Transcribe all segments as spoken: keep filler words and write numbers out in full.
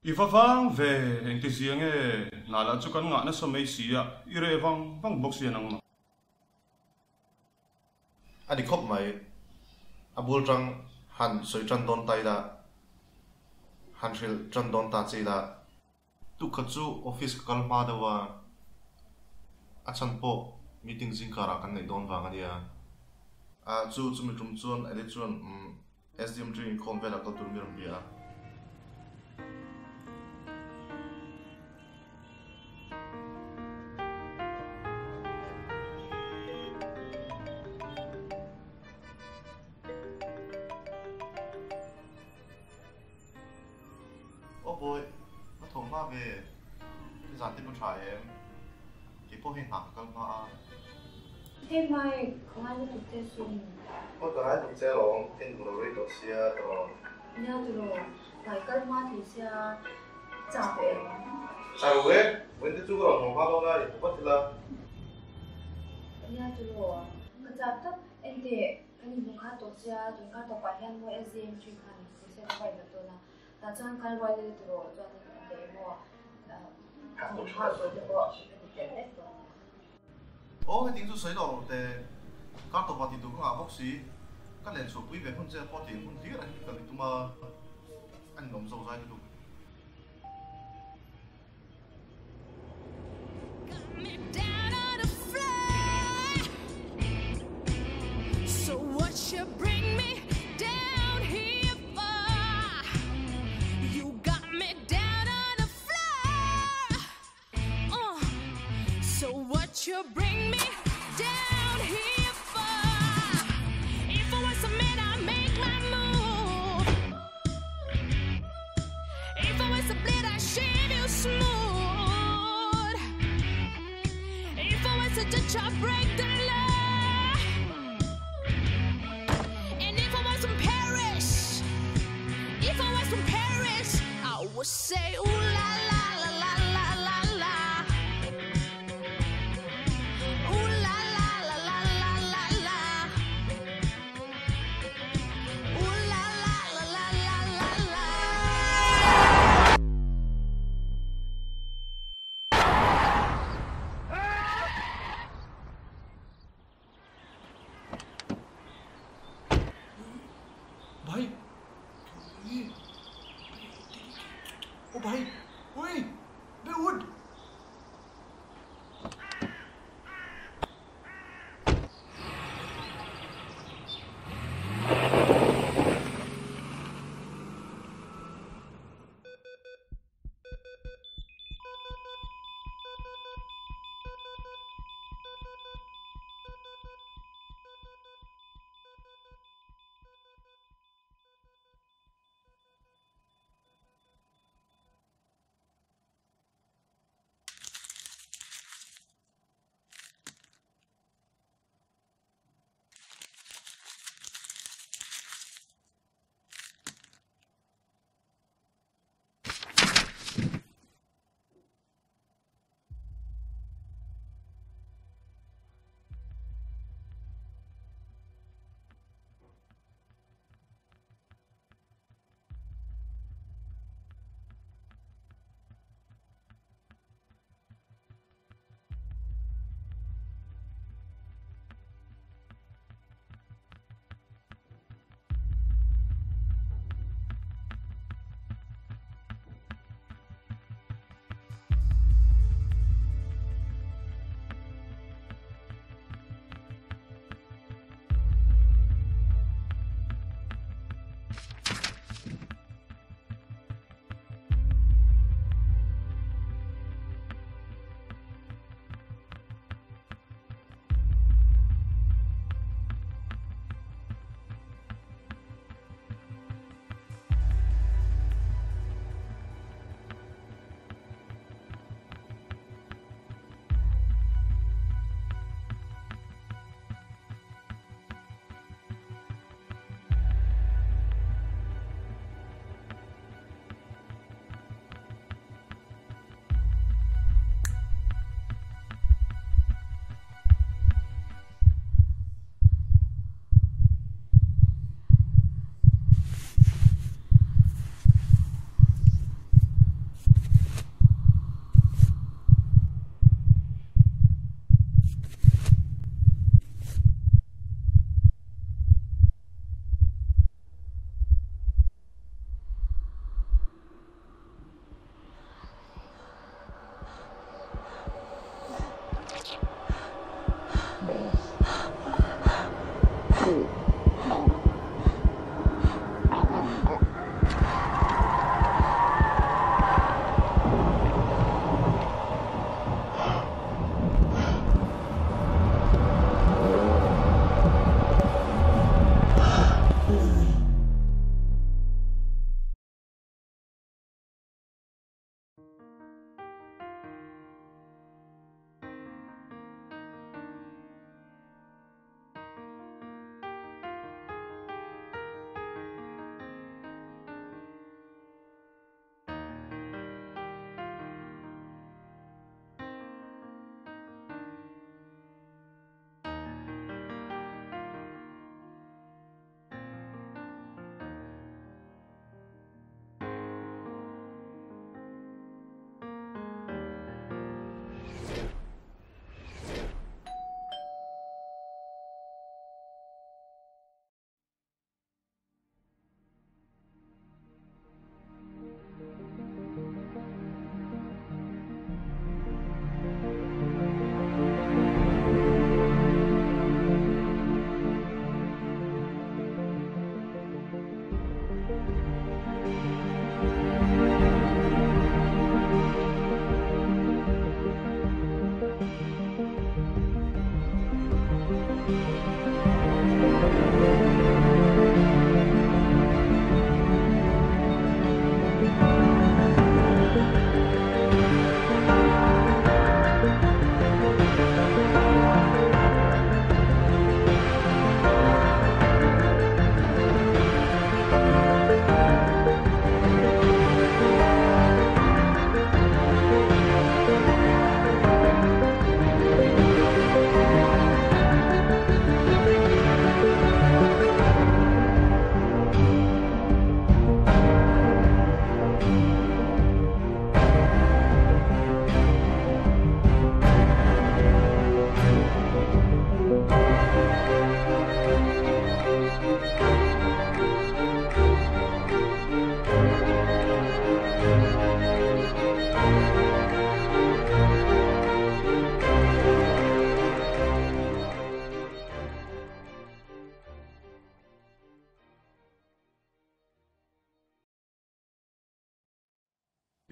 Ifa vang về anh ti riêng e na la chu kan nga na so mai si ya ire vang vang box ya nang ma Ani khop mai abul rang han soi tran don tai da han ril tran don ta chi da tu khachu office kal ma da wa achan po meeting jing kara kan nei don wang ania a chu chu mi tum chuan ele chuan S D M tree khom vela ka tur mi ram bia oh boy nó thùng ma về cái dàn tiếp một trải em cái phố hình hạc cần mà Hey Mike, không ai được chơi xuồng. có cái này cũng chơi rồi tên của nó rất xe rồi Nhớ rồi, phải cân mà thì sẽ trả về. sao vậy vấn đề chú có thùng ma đâu này không bắt là Nhớ rồi, cái trả tất em thì cái gì cũng khá tốt sẽ chúng ta tập bài hiện với S D M chuyên khăn thì sẽ phải là tôi là là chẳng cần vài lời rồi cho nên để mua không khá rồi thì có để để rồi. ô cái tiếng chú sấy đâu thì các tổ party tụ cũng ngã bốc xí các liền số quý về không chơi party không tiếc này cần tụi mà anh nóng dầu dai tụ So what you bring me down here for? You got me down on the floor. Uh, so what you bring me down here for? If I was a man, I'd make my move. If I was a blade, I'd shave you smooth. If I was a judge, I'd break the law. If I was from Paris, I would say ooh la la la la la la la. Ooh la la la la la la la. Ooh la la la la la la la.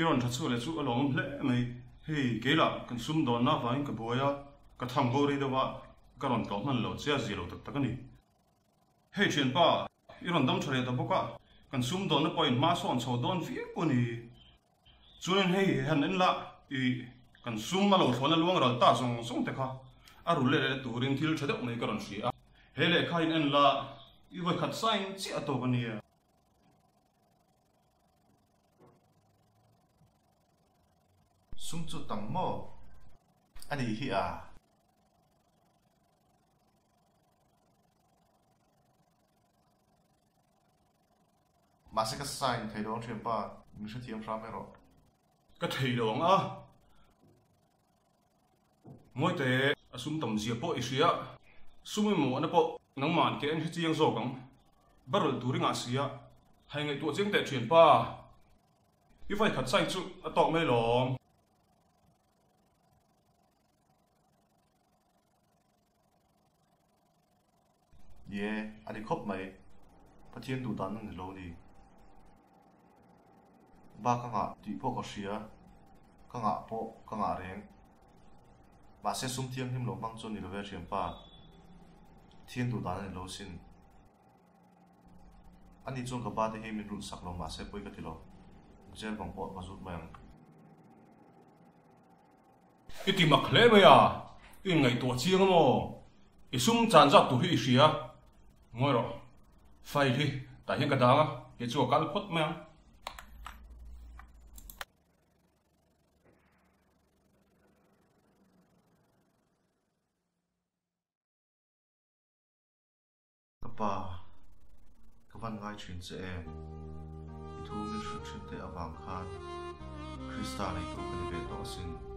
iron that chu le chu along hle mai hei kela kan sum don na vain ka boya ka thang bo ri dawa ka ron to man lo chia zero tak tak ani hei chen pa iron dam thare ta boka kan sum don na point ma son so don fi ko ni chuan hei han en la i kan sum ma lo thona luang ral ta song song te kha aru le le turin thil thade mai ka ron si a hele khain en la i vai khat sain chi ato ka ni sum chu tam mo ani hi a mà sẽ có sign thấy đó chuyện ba mình sẽ thiêm ra mấy rồi ka thei dong a moi te asum tam zia po isia sumi mo na po nang man ke en chiang zo kang barul turing a sia hai ngai tu cheng te thian pa i vai khat sai chu a tok mai long ye ani khop mai pathian tu dan ni lo ni ba ka nga ti po ko sia ka nga po ka nga reng ba se sum thiam him lo mang chon ni lo ve thiam pa thiên tu dan ni lo sin ani chon ka ba te he min ru sak lo ma se poi ka ti lo zel bang po ka zut mang iti mak hle ba ya in ngai to chiang mo i sum chan jak tu hi sia ngoi ro fai thi ta hian ka danga ke chu kal phot mang pa ka van ngai chin che em thu min shu chin te awang khan krista nei tu ka ni ve to sin